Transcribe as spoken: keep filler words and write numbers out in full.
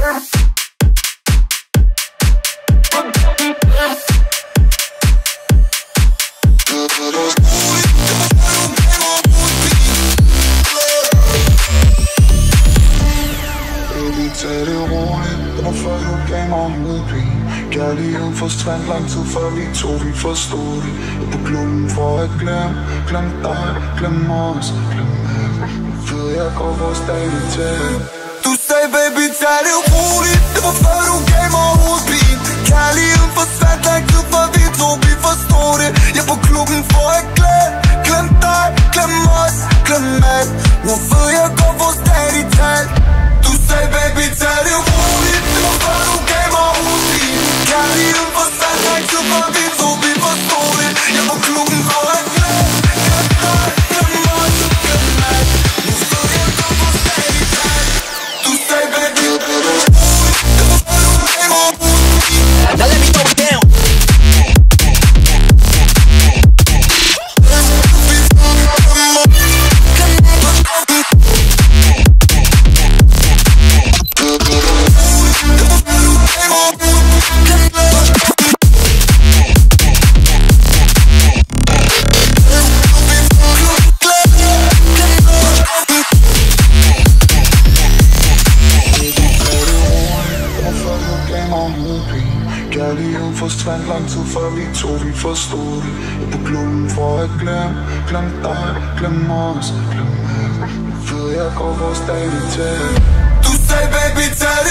Tag det roligt, det var før du gav mig hovedpine. Kærligheden forsvandt lang tid før vi to, vi forstod det. Jeg på klubben for at glemme, glem dig, glem os, glem alt. Nu ved jeg går vores dag i tag. Du sagde baby tag det roligt, det var før du gav mig hovedpine. Kærligheden forsvandt lang tid før vi to, vi forstod det. Jeg på klubben for at glemme, glem dig, glem os, glem alt. Nu ved jeg går vores dag i tag. Say baby, tag det roligt, det var før du gav mig hovedpine. Kærligheden forsvandt lang tid før vi to, vi forstod det. Jeg på klubben for at glemme, glem dig, glem os, glem alt. Nu ved jeg går vores dag i tag. Du sagde baby, tag det roligt, det var før du gav mig hovedpine. Now let me throw it down. Kærligheden forsvandt lang tid før vi to, vi forstod det. Jeg på klubben for at glemme, glem dig, glem os, glem alt. Nu ved jeg går vores dag i tag. Du sagde baby tag